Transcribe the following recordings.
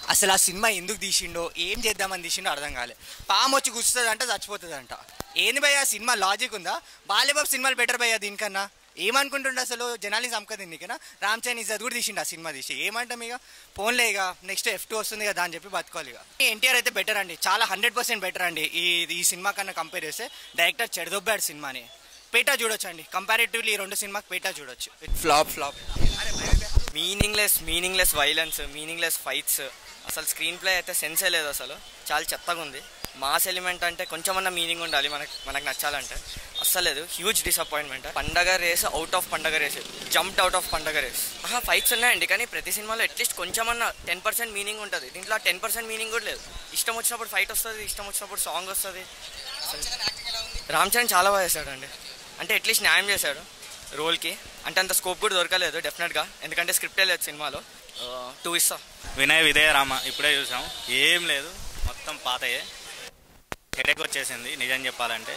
అసలు ఆ సినిమా ఎందుకు తీసిండో ఏం చేద్దామని తీసిండో అర్థం కాలే. పాము వచ్చి కూర్చుతుంది అంట, చచ్చిపోతుంది అంట. ఏంది భయ్యా సినిమా లాజిక్ ఉందా? బాలీబాబు సినిమాలు బెటర్ భయ్యా దీనికన్నా. ఏమనుకుంటుండే అసలు జనాల్ని చంపకదింది కదా. రామ్ చరణ్ ఇజ్జత్ కూడా తీసిండు ఆ సినిమా తీసి. ఏమంటాం ఇక ఫోన్లే, ఇక నెక్స్ట్ F2 వస్తుంది కదా అని చెప్పి బతుకోవాలి. ఇక ఎన్టీఆర్ అయితే బెటర్ అండి, చాలా 100% బెటర్ అండి. ఈ సినిమా కన్నా కంపేర్ చేస్తే డైరెక్టర్ చెడదొబ్బాడు సినిమాని. పేటా చూడొచ్చు అండి, కంపారిటివ్లీ ఈ 2 సినిమాకి పేటా చూడొచ్చు. Flop meaningless violence, meaningless fights, అసలు స్క్రీన్ ప్లే అయితే సెన్సే లేదు. అసలు చాలా చెత్తగా ఉంది. మాస్ ఎలిమెంట్ అంటే కొంచెమన్నా మీనింగ్ ఉండాలి మనకు నచ్చాలంటే. అస్సలు లేదు, హ్యూజ్ డిసప్పాయింట్మెంట్. పండగ రేస్ అవుట్ ఆఫ్ పండగ రేస్, జంప్డ్ అవుట్ ఆఫ్ పండగ రేస్. ఫైట్స్ ఉన్నాయండి, కానీ ప్రతి సినిమాలో అట్లీస్ట్ కొంచెమన్నా 10% మీనింగ్ ఉంటుంది. దీంట్లో 10% మీనింగ్ కూడా లేదు. ఇష్టం వచ్చినప్పుడు ఫైట్ వస్తుంది, ఇష్టం వచ్చినప్పుడు సాంగ్ వస్తుంది. రామ్ చరణ్ చాలా బాగా చేశాడు అంటే అట్లీస్ట్ న్యాయం చేశాడు రోల్కి. అంటే అంత స్కోప్ కూడా దొరకలేదు డెఫినెట్గా, ఎందుకంటే స్క్రిప్టే లేదు సినిమాలో. 2 ఇస్తా. వినయ విధేయ రామ ఇప్పుడే చూసాం, ఏం లేదు, మొత్తం పాతయే. హెడేక్ వచ్చేసింది నిజం చెప్పాలంటే.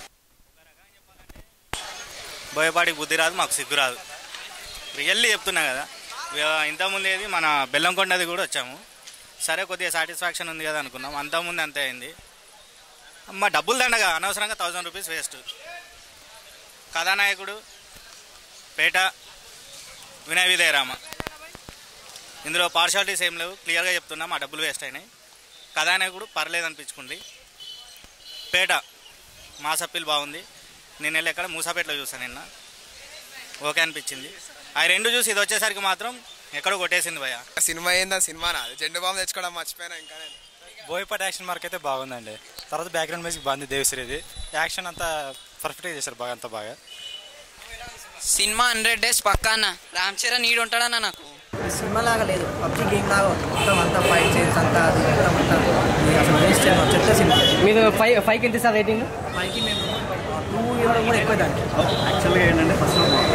బోయపాటికి బుద్ధి రాదు, మాకు సిగ్గు రాదు. రియల్లీ చెప్తున్నా కదా. ఇంతకుముందు ఏది మన బెల్లంకొండది కూడా వచ్చాము, సరే కొద్దిగా సాటిస్ఫాక్షన్ ఉంది కదా అనుకున్నాం. అంతకుముందు అంతే అయింది. అమ్మ డబ్బులు దండగా అనవసరంగా 1000 రూపీస్ వేస్ట్. కథానాయకుడు పేట, వినయ విధేయ రామ, ఇందులో పార్షాలిటీస్ ఏం లేవు. క్లియర్గా చెప్తున్నా, మా డబ్బులు వేస్ట్ అయినాయి. కథానాయకుడు పర్లేదు అనిపించుకుంది. పేట మాస్ అప్పీల్ బాగుంది. నేను వెళ్ళి ఎక్కడ మూసాపేటలో చూసాను నిన్న, ఓకే అనిపించింది. ఆ 2 చూసి ఇది వచ్చేసరికి మాత్రం ఎక్కడో కొట్టేసింది భయ. సినిమా ఏందా? సినిమానా? జెండు బాంబు తెచ్చుకోవడం మర్చిపోయినా. ఇంకా బోయపాటి యాక్షన్ మార్క్ అయితే బాగుందండి. తర్వాత బ్యాక్గ్రౌండ్ మ్యూజిక్ బాగుంది, దేవిశ్రీది. యాక్షన్ అంతా పర్ఫెక్ట్గా చేశారు, బాగా అంతా బాగా. సినిమా 100 డేస్ పక్కాన. రామ్ చరణ్ నీడు ఉంటాడన్న. నాకు సినిమా లాగా లేదు, పబ్జీ గేమ్ లాగా మొత్తం అంతా ఫైట్ చేసి అంతా అది అంతా అసలు వేస్ట్ చెత్త సినిమా. మీరు 5కి ఎంత సార్ రేటింగ్? 5కి మేము 2 ఇవ్వడం కూడా ఎక్కువ దానికి. యాక్చువల్గా ఏంటంటే ఫస్ట్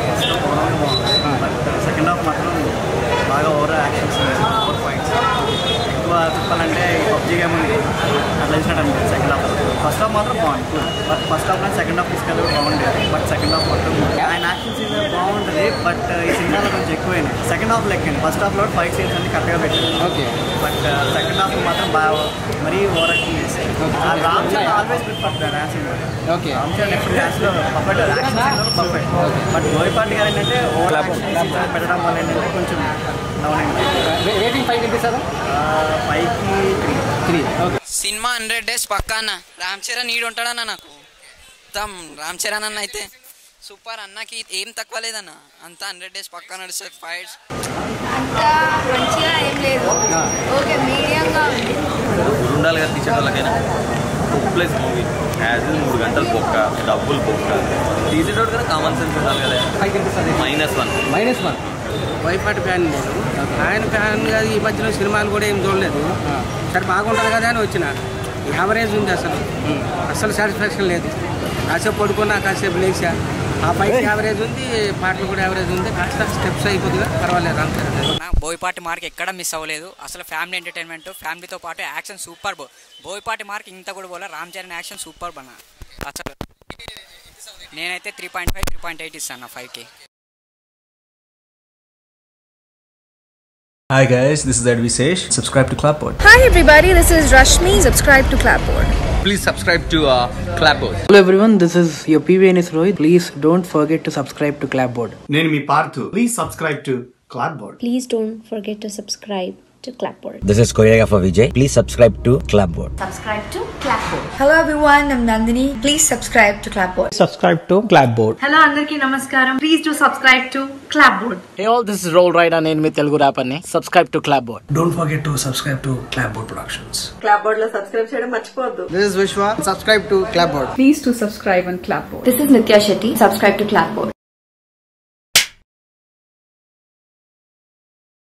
బట్ సెకండ్ హాఫ్ మాత్రం బాగా ఓవర్ యాక్షన్స్, ఓవర్ ఫైట్స్ ఎక్కువ చెప్పాలంటే పబ్జీ గేమ్ ఉంది అట్లా చేసినట్టు అనిపించింది. సెకండ్ హాఫ్ ఫస్ట్ హాఫ్ మాత్రం బాగుంది, బట్ ఫస్ట్ హాఫ్ కానీ సెకండ్ హాఫ్ తీసుకెళ్ళి బాగుండేది. బట్ సెకండ్ హాఫ్ మాత్రం ఆయన యాక్షన్ సీన్ బాగుంటుంది, బట్ ఈ సినిమాలో కొంచెం ఎక్కువైనాయి. సెకండ్ హాఫ్ లెక్కండి, ఫస్ట్ హాఫ్లో ఫైట్ సీన్స్ అన్ని కరెక్ట్గా పెట్టారు. ఓకే, బట్ సెకండ్ హాఫ్ మాత్రం బాగా మరీ ఓవర్ యాక్షన్ చేశారు. Ram Charan always prefer dance. Okay, Ram Charan ఎప్పుడు డాన్స్లో పర్ఫెక్ట్, యాక్షన్ సీన్లో పర్ఫెక్ట్. బట్ బోయపాటి గారు ఏంటంటే ఓవర్ యాక్షన్ పెట్టడం వల్ల ఏంటంటే కొంచెం డౌన్ అయింది. రేటింగ్ 5కి ఎంత సార్? 5కి 3. ఓకే. సినిమా 100 డేస్ పక్కాన. రామ్ చరణ్ నీడు ఉంటాడన్న. నాకు మొత్తం రామ్ చరణ్ అన్న అయితే సూపర్. అన్నకి ఏం తక్కువ లేదన్న, అంతా 100 డేస్ పక్కా నడుస్తుంది. ఫైట్స్ అంతా మంచిగా ఏం లేదు, ఓకే మీడియంగా ఉంది. ఉండాలి కదా తీసే వాళ్ళకైనా. ప్లస్ మూవీ యాజ్ 3 గంటలు పొక్క, డబ్బులు పొక్క. తీసేటోడు కదా కామన్ సెన్స్ ఉండాలి కదా. -1. బోయపాటి ఫ్యాన్ నేను. ఆయన ఫ్యాన్ కాదు. ఈ మధ్యలో సినిమాలు కూడా ఏం చూడలేదు. సరే బాగుంటుంది కదా అని వచ్చిన. యావరేజ్ ఉంది, అసలు సాటిస్ఫాక్షన్ లేదు. కాసేపు పడుకున్నా, కాసేపు లేచా. ఆ పైకి యావరేజ్ ఉంది, పాటలు కూడా యావరేజ్ ఉంది. కాస్త స్టెప్స్ అయిపోతుందిగా, పర్వాలేదు అంతే. బోయపాటి మార్క్ ఎక్కడ మిస్ అవ్వలేదు. అసలు ఫ్యామిలీ ఎంటర్టైన్మెంట్, ఫ్యామిలీతో పాటు యాక్షన్ సూపర్. బోయపాటి మార్క్ ఇంత కూడా పోలే. రామ్ చరణ్ యాక్షన్ సూపర్ అన్న. అసలు నేనైతే 3.5, 3.8 ఇస్తాను 5కి. Hi guys, this is Advisesh. Subscribe to Clapboard. Hi everybody, this is Rashmi. Subscribe to Clapboard. Please subscribe to Clapboard. Hello everyone, this is your PVNS Rohit. Please don't forget to subscribe to Clapboard. Nenu mi Parthu. Please subscribe to Clapboard. Please don't forget to subscribe to Clapboard. This is Korea for Vijay. Please subscribe to Clapboard. Subscribe to Clapboard. Hello everyone, I'm Nandini. Please subscribe to Clapboard. Subscribe to Clapboard. Hello andarki namaskaram. Please do subscribe to Clapboard. Hey all, this is Roll Rider. Nenu mi Telugu rapper ni. Subscribe to Clapboard. Don't forget to subscribe to Clapboard Productions. Clapboard lo subscribe cheyadam marchipodu. This is Vishwa. Subscribe to Clapboard. Please do subscribe on Clapboard. This is Nitya Shetty. Subscribe to Clapboard.